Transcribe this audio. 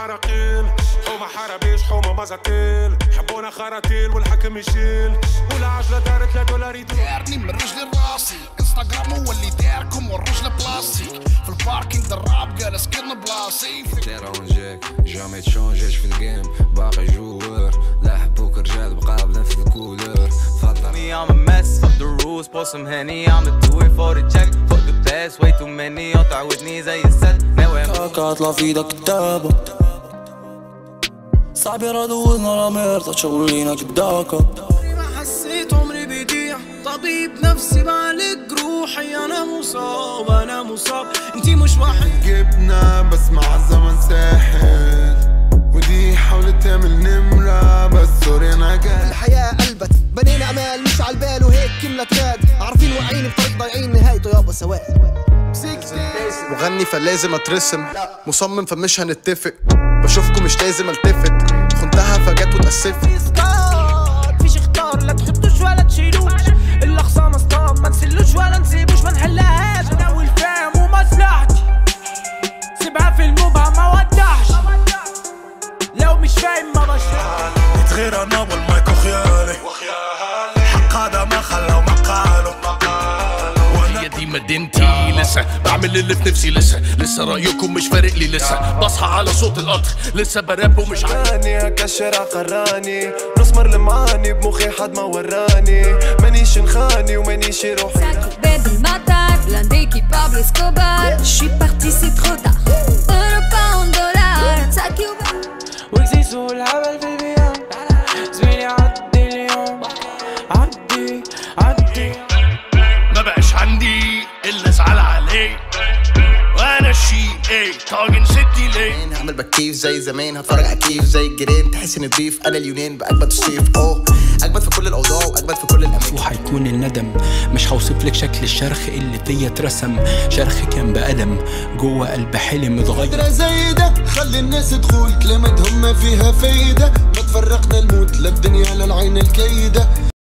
عراقيل، حومة حرابيش حومة مزاتيل، حبونا خراطيل والحكم يشيل، والعجلة دارت $3 دارني من رجلي لراسي، انستغرام هو اللي داركم والرجل بلاستيك، في الباركينج دراب جالس كلنا بلاصي. تيرونجيك جامي تشونجيش في الجيم، باقي جوار، لا حبوك رجال بقى بنفس الكولور. Me, I'm a mess, fuck the rules, pour some Henny, I'ma do it for the check, fuck the best, way too many, تعودني زي السد كاطلع في ايدك كتابة صعب يردونا لمرضى شغلينا قداكا. ما حسيت عمري بيضيع، طبيب نفسي بعالج روحي، انا مصاب انتي مش واحد. جبنا بس مع الزمن ساحل، ودي حاولت تعمل نمرة بس سوري انا جاي. الحياة قلبت بنينا امال مش عالبال وهيك كملة تراد، عارفين واعيين بطريق ضايعين نهايته يابا سواد. مغني فلازم اترسم، مصمم فمش هنتفق، بشوفكم مش لازم التفت، خنتها فجت واتأسفت. فيش اختار، لا تحطوش ولا تشيلوش، الا خصام اصطاب ما نسلوش ولا نسيبوش ما نحلهاش. انا والفهم ومصلحتي سيبها في المبهم ما ودعش، لو مش فاهم ما بشرحش. غير انا والمايك وخيالي، حق هذا ما خلى وما قالوا. دي مدينتي لسه بعمل اللي في نفسي، لسه رأيكم مش فارق لي، لسه بصحى على صوت القطر، لسه براب ومش عاني هكشر عقراني، مسمر لمعاني بمخي حد ما وراني، مانيش نخاني ومانيش روحي. باب المطار بلانديكي بابلو اسكوبار، شي بارتي سي ترو تار، €1 $1 ساكي وكزيسو الهبل في البيان، زميلي عدي اليوم عدي ما بقاش عندي الا ازعل عليه، وانا الشي ايه طاجن ستي ليه. هعمل بكيف زي زمان، هتفرج على كيف زي الجيران، تحس اني نضيف انا اليونان باجمد الصيف. اجمد في كل الاوضاع واجمد في كل الاماكن. وهيكون الندم مش هوصف لك شكل الشرخ اللي فيا اترسم، شرخ كان بألم جوه قلب حلم اتغير. زي ده خلي الناس تقول كلمتهم ما فيها فايدة، ما تفرقنا الموت لا الدنيا لا العين الكيدة.